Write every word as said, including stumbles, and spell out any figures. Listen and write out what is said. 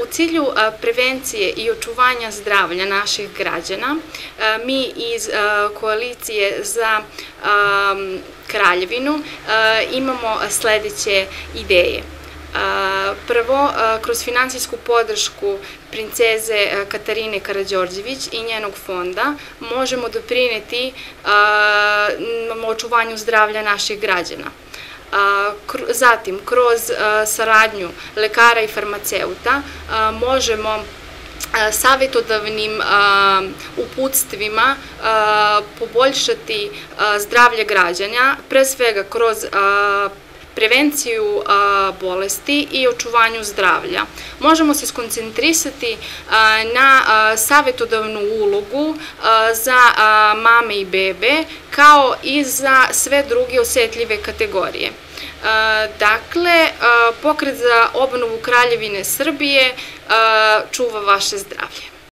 cilju prevencije i očuvanja zdravlja naših građana, mi iz Koalicije za Kraljevinu imamo sledeće ideje. Prvo, kroz finansijsku podršku princeze Katarine Karađorđević i njenog fonda možemo doprineti očuvanju zdravlja naših građana. Zatim, kroz saradnju lekara i farmaceuta možemo savjetodavnim uputstvima poboljšati zdravlje građana, pre svega kroz prevenciju bolesti i očuvanju zdravlja. Možemo se skoncentrisati na savjetodavnu ulogu za mame i bebe, kao i za sve druge osetljive kategorije. Dakle, Pokret za obnovu Kraljevine Srbije čuva vaše zdravlje.